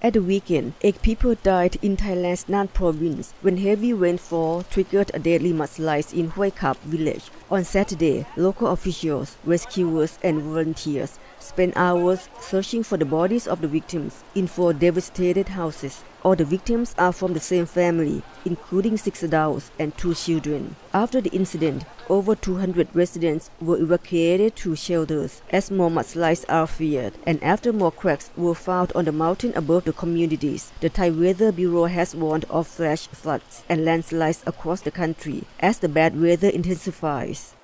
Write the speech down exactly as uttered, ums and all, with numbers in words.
At the weekend, eight people died in Thailand's Nan province when heavy rainfall triggered a deadly mudslide in Huay Khab village. On Saturday, local officials, rescuers, and volunteers spent hours searching for the bodies of the victims in four devastated houses. All the victims are from the same family, including six adults and two children. After the incident, over two hundred residents were evacuated to shelters as more mudslides are feared, and after more cracks were found on the mountain above the communities. The Thai Weather Bureau has warned of flash floods and landslides across the country as the bad weather intensifies.